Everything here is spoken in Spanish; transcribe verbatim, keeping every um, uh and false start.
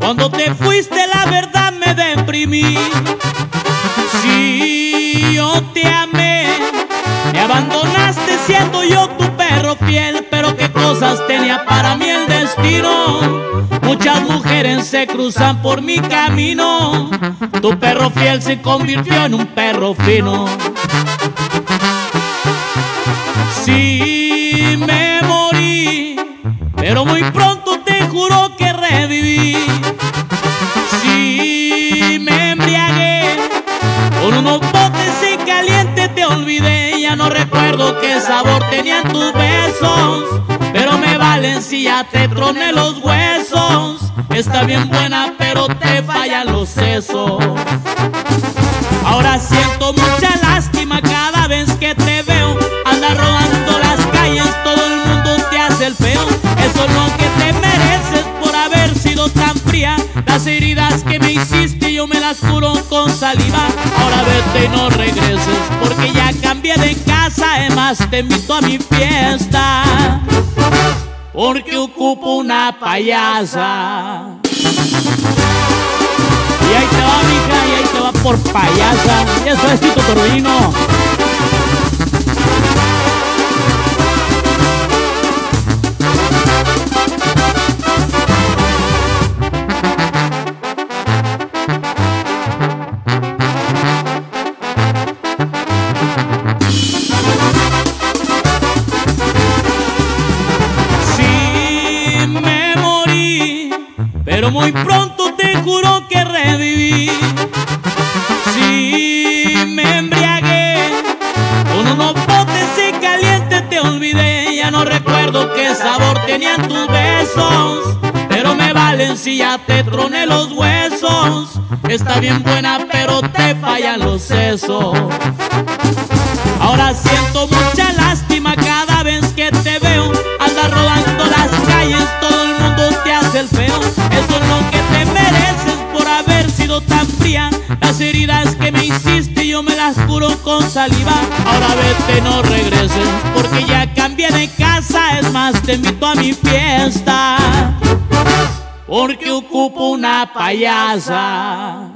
Cuando te fuiste la verdad me deprimí. Si yo te amé, me abandonaste siendo yo tu perro fiel. Pero qué cosas tenía para mí el destino. Muchas mujeres se cruzan por mi camino. Tu perro fiel se convirtió en un perro fino. Sí me morí, pero muy pronto te juro que reviví. Sí me embriagué, con unos botes y caliente te olvidé. Ya no recuerdo qué sabor tenían tus besos, pero me valen si ya te troné los huesos. Está bien buena pero te fallan los sesos. Ahora siento mucha lástima cada vez que te veo. Andas rodando las calles, todo el mundo te hace el feo. Eso es lo que te mereces por haber sido tan fría. Las heridas que me hiciste yo me las curo con saliva. Ahora vete y no regreses, porque ya cambié de casa. Además te invito a mi fiesta, porque ocupo una payasa. Y ahí te va, mija, y ahí te va por payasa. Y eso es Tito Torbellino. Sí me morí, pero muy pronto te juro que reviví. Sí me embriagué, con unos botes y caliente te olvidé. Ya no recuerdo qué sabor tenían tus besos, pero me valen si ya te troné los huesos. Está bien buena pero te fallan los sesos. Ahora siento mucha lástima cada vez que te veo. Andas rodando las calles, todo el mundo te hace el feo. Eso es lo que te mereces por haber sido tan fría. Las heridas que me hiciste yo me las curo con saliva. Ahora vete, no regreses, porque ya cambié de casa. Es más, te invito a mi fiesta, porque ocupo una payasa.